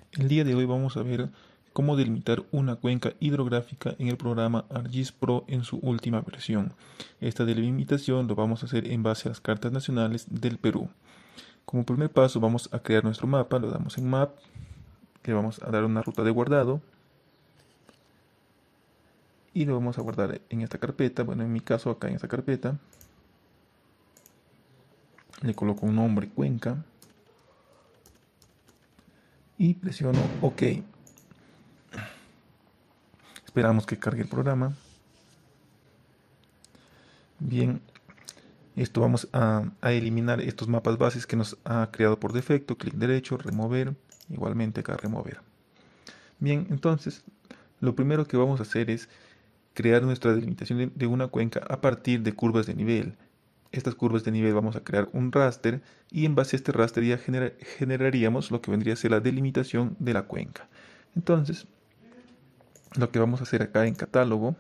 El día de hoy vamos a ver cómo delimitar una cuenca hidrográfica en el programa ArcGIS Pro en su última versión. Esta delimitación lo vamos a hacer en base a las cartas nacionales del Perú. Como primer paso vamos a crear nuestro mapa, lo damos en Map, le vamos a dar una ruta de guardado y lo vamos a guardar en esta carpeta, bueno en mi caso acá en esta carpeta. Le coloco un nombre cuenca y presiono OK. Esperamos que cargue el programa. Bien, esto vamos a eliminar estos mapas bases que nos ha creado por defecto. Clic derecho, remover, igualmente acá remover. Bien, entonces lo primero que vamos a hacer es crear nuestra delimitación de una cuenca a partir de curvas de nivel. Estas curvas de nivel vamos a crear un raster y en base a este raster ya generaríamos lo que vendría a ser la delimitación de la cuenca. Entonces, lo que vamos a hacer acá en catálogo,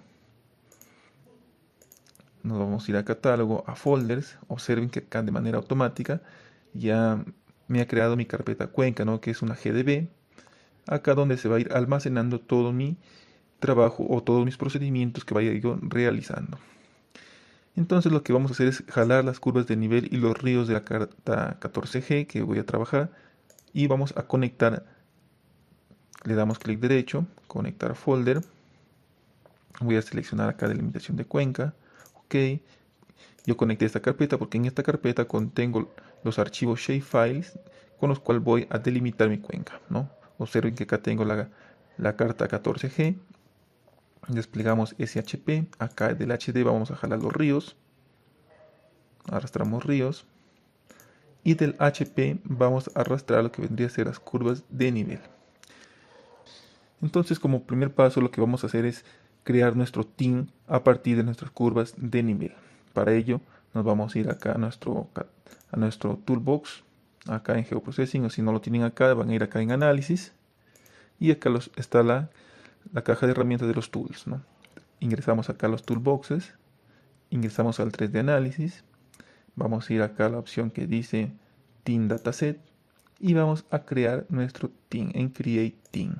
nos vamos a ir a catálogo, a folders. Observen que acá de manera automática ya me ha creado mi carpeta cuenca, ¿no? Que es una GDB. Acá donde se va a ir almacenando todo mi trabajo o todos mis procedimientos que vaya yo realizando. Entonces lo que vamos a hacer es jalar las curvas de nivel y los ríos de la carta 14G que voy a trabajar y vamos a conectar. Le damos clic derecho, conectar folder. Voy a seleccionar acá delimitación de cuenca. OK. Yo conecté esta carpeta porque en esta carpeta contengo los archivos shapefiles con los cuales voy a delimitar mi cuenca, ¿no? Observen que acá tengo la carta 14G. Desplegamos SHP. Acá del HD vamos a jalar los ríos. Arrastramos ríos. Y del HP vamos a arrastrar lo que vendría a ser las curvas de nivel. Entonces, como primer paso, lo que vamos a hacer es crear nuestro team a partir de nuestras curvas de nivel. Para ello, nos vamos a ir acá a nuestro toolbox, acá en Geoprocessing, o si no lo tienen acá, van a ir acá en Análisis. Y acá está la caja de herramientas de los tools, ¿no? Ingresamos acá a los toolboxes, ingresamos al 3D Análisis, vamos a ir acá a la opción que dice Team Dataset y vamos a crear nuestro team en Create Team.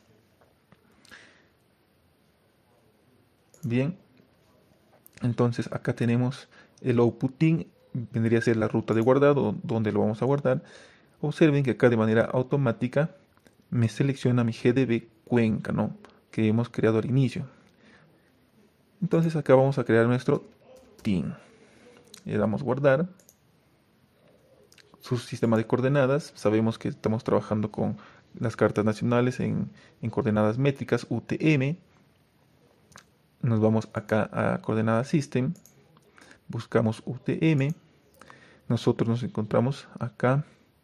Bien, entonces acá tenemos el output team, vendría a ser la ruta de guardado donde lo vamos a guardar. Observen que acá de manera automática me selecciona mi GDB Cuenca, ¿no? Que hemos creado al inicio. Entonces acá vamos a crear nuestro team. Le damos guardar. Su sistema de coordenadas, sabemos que estamos trabajando con las cartas nacionales en coordenadas métricas UTM. Nos vamos acá a coordenada system, buscamos UTM, nosotros nos encontramos acá,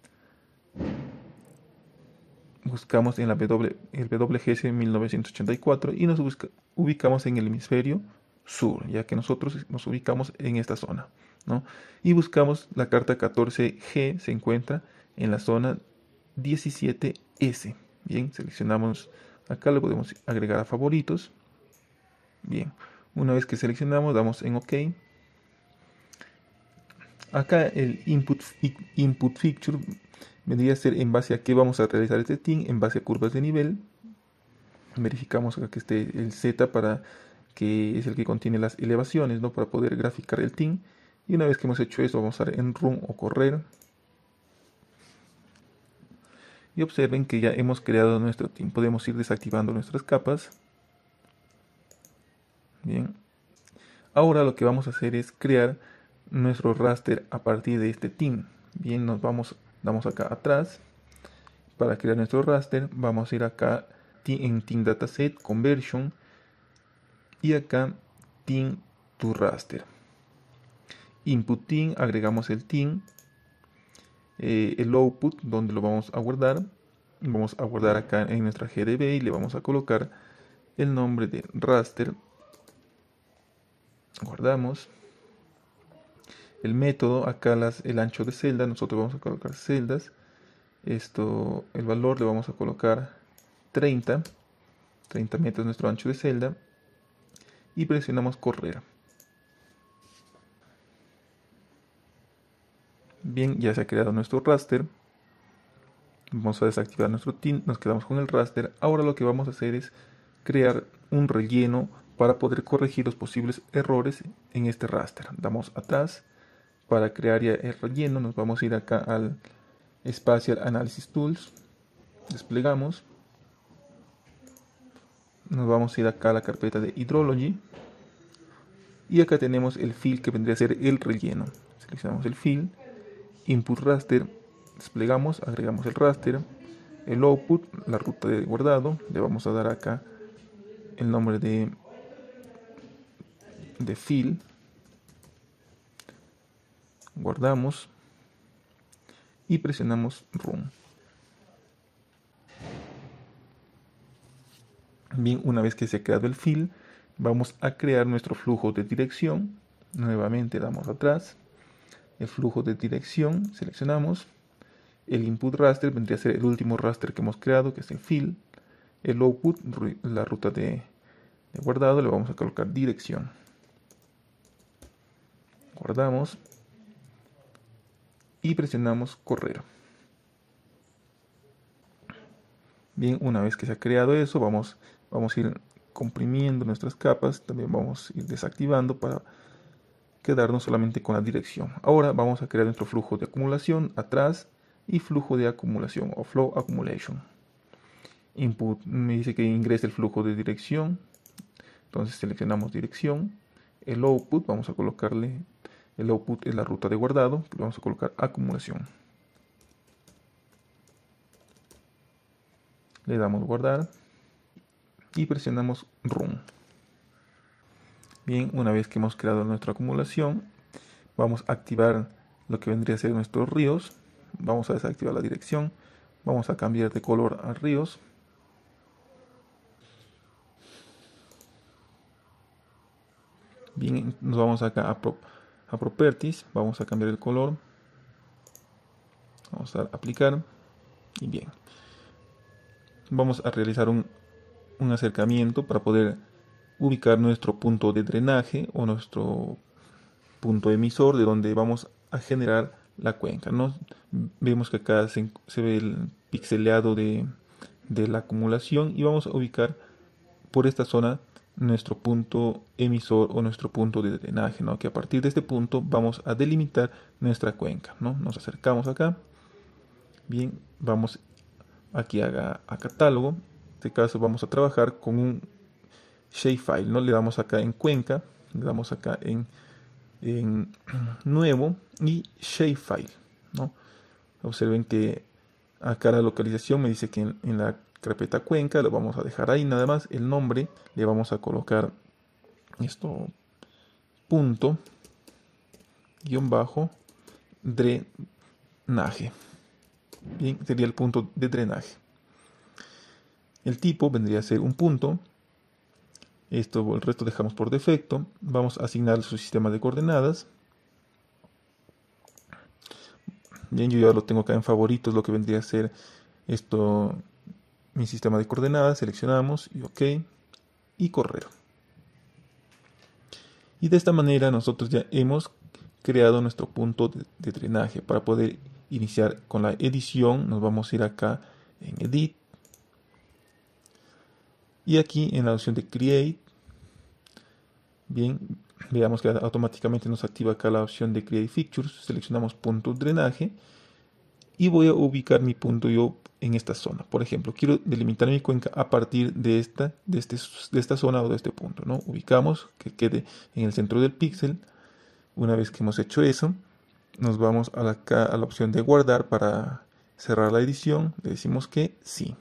buscamos en el WGS 1984 y nos ubicamos en el hemisferio sur, ya que nosotros nos ubicamos en esta zona, ¿no? Y buscamos la carta 14G, se encuentra en la zona 17S. Bien, seleccionamos acá, lo podemos agregar a favoritos. Bien, una vez que seleccionamos, damos en OK. Acá el input feature vendría a ser en base a qué vamos a realizar este team, en base a curvas de nivel. Verificamos acá que esté el Z para que es el que contiene las elevaciones, ¿no? Para poder graficar el team. Y una vez que hemos hecho eso, vamos a dar en Run o correr. Y observen que ya hemos creado nuestro team. Podemos ir desactivando nuestras capas. Bien. Ahora lo que vamos a hacer es crear nuestro raster a partir de este team. Bien, damos acá atrás. Para crear nuestro raster, vamos a ir acá en Team Dataset, Conversion. Y acá Team to Raster. Input Team, agregamos el team. El output, donde lo vamos a guardar. Vamos a guardar acá en nuestra GDB y le vamos a colocar el nombre de raster. Guardamos. El método, acá el ancho de celda, nosotros vamos a colocar celdas. El valor le vamos a colocar 30 metros nuestro ancho de celda. Y presionamos correr. Bien, ya se ha creado nuestro raster. Vamos a desactivar nuestro tint, nos quedamos con el raster. Ahora lo que vamos a hacer es crear un relleno para poder corregir los posibles errores en este raster. Damos atrás para crear ya el relleno, nos vamos a ir acá al Spatial Analysis Tools, desplegamos, nos vamos a ir acá a la carpeta de Hydrology y acá tenemos el fill que vendría a ser el relleno. Seleccionamos el fill, Input Raster, desplegamos, agregamos el raster, el output, la ruta de guardado, le vamos a dar acá el nombre de fill, guardamos y presionamos Run. Bien, una vez que se ha creado el fill, vamos a crear nuestro flujo de dirección. Nuevamente damos atrás, el flujo de dirección, seleccionamos, el input raster vendría a ser el último raster que hemos creado, que es el fill, el output, la ruta de guardado, le vamos a colocar dirección. Guardamos y presionamos correr. Bien, una vez que se ha creado eso, vamos a ir comprimiendo nuestras capas, también vamos a ir desactivando para quedarnos solamente con la dirección. Ahora vamos a crear nuestro flujo de acumulación atrás y flujo de acumulación o flow accumulation. Input me dice que ingrese el flujo de dirección, entonces seleccionamos dirección. El output, vamos a colocarle, el output es la ruta de guardado, le vamos a colocar acumulación. Le damos guardar y presionamos Run. Bien, una vez que hemos creado nuestra acumulación, vamos a activar lo que vendría a ser nuestros ríos. Vamos a desactivar la dirección, vamos a cambiar de color a ríos. Bien, nos vamos acá a Properties, vamos a cambiar el color, vamos a aplicar y bien. Vamos a realizar un acercamiento para poder ubicar nuestro punto de drenaje o nuestro punto emisor de donde vamos a generar la cuenca, ¿no? Vemos que acá se ve el pixeleado de la acumulación y vamos a ubicar por esta zona nuestro punto emisor o nuestro punto de drenaje, ¿no? Que a partir de este punto vamos a delimitar nuestra cuenca, ¿no? Nos acercamos acá. Bien, vamos aquí a catálogo. En este caso vamos a trabajar con un shapefile, ¿no? Le damos acá en cuenca, le damos acá en nuevo y shapefile, ¿no? Observen que acá la localización me dice que en la carpeta cuenca lo vamos a dejar ahí nada más. El nombre le vamos a colocar esto punto guión bajo drenaje. Bien, sería el punto de drenaje. El tipo vendría a ser un punto. Esto, el resto dejamos por defecto. Vamos a asignar su sistema de coordenadas. Bien, yo ya lo tengo acá en favoritos, lo que vendría a ser esto, mi sistema de coordenadas. Seleccionamos y OK y correr. Y de esta manera nosotros ya hemos creado nuestro punto de drenaje. Para poder iniciar con la edición, nos vamos a ir acá en Edit. Y aquí en la opción de Create, bien, veamos que automáticamente nos activa acá la opción de Create Features. Seleccionamos punto drenaje y voy a ubicar mi punto yo en esta zona. Por ejemplo, quiero delimitar mi cuenca a partir de esta zona o de este punto, ¿no? Ubicamos que quede en el centro del píxel. Una vez que hemos hecho eso, nos vamos acá a la opción de guardar para cerrar la edición. Le decimos que sí.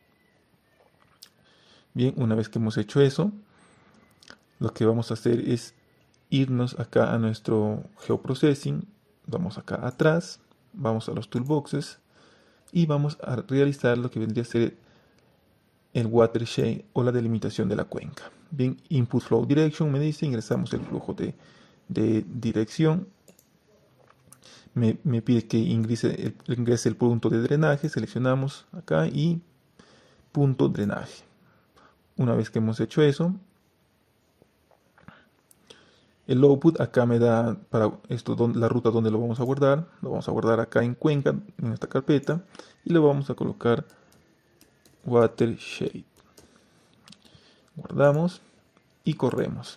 Bien, una vez que hemos hecho eso, lo que vamos a hacer es irnos acá a nuestro Geoprocessing. Vamos acá atrás, vamos a los toolboxes y vamos a realizar lo que vendría a ser el watershed o la delimitación de la cuenca. Bien, Input Flow Direction me dice, ingresamos el flujo de dirección. Me pide que ingrese el punto de drenaje, seleccionamos acá y punto drenaje. Una vez que hemos hecho eso, El output acá me da para esto la ruta donde lo vamos a guardar. Lo vamos a guardar acá en Cuenca, en esta carpeta, y le vamos a colocar Watershed. Guardamos y corremos.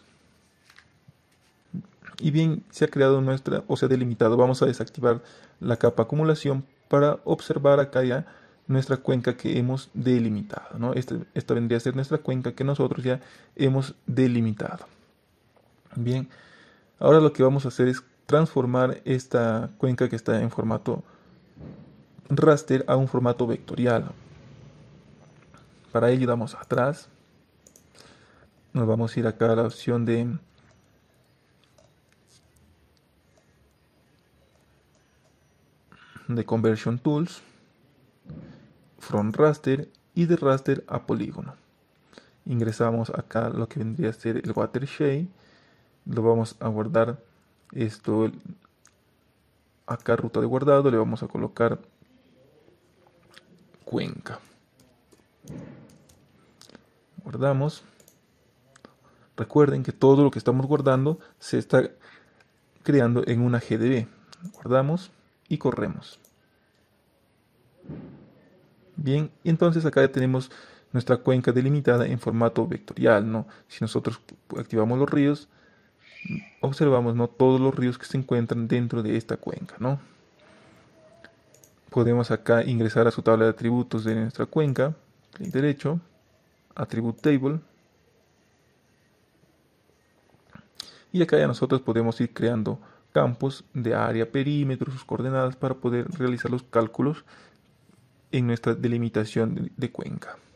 Y bien, se ha creado nuestra, o sea, delimitado. Vamos a desactivar la capa acumulación para observar acá ya nuestra cuenca que hemos delimitado, ¿no? Esta vendría a ser nuestra cuenca que nosotros ya hemos delimitado. Bien, ahora lo que vamos a hacer es transformar esta cuenca que está en formato raster a un formato vectorial. Para ello damos atrás, nos vamos a ir acá a la opción de Conversion Tools, From Raster y de Raster a Polígono. Ingresamos acá lo que vendría a ser el Watershed, lo vamos a guardar esto acá, ruta de guardado, le vamos a colocar Cuenca. Guardamos. Recuerden que todo lo que estamos guardando se está creando en una GDB. Guardamos y corremos. Bien, y entonces acá ya tenemos nuestra cuenca delimitada en formato vectorial, ¿no? Si nosotros activamos los ríos, observamos, ¿no?, todos los ríos que se encuentran dentro de esta cuenca, ¿no? Podemos acá ingresar a su tabla de atributos de nuestra cuenca, clic derecho, Attribute Table, y acá ya nosotros podemos ir creando campos de área, perímetro, sus coordenadas para poder realizar los cálculos en nuestra delimitación de cuenca.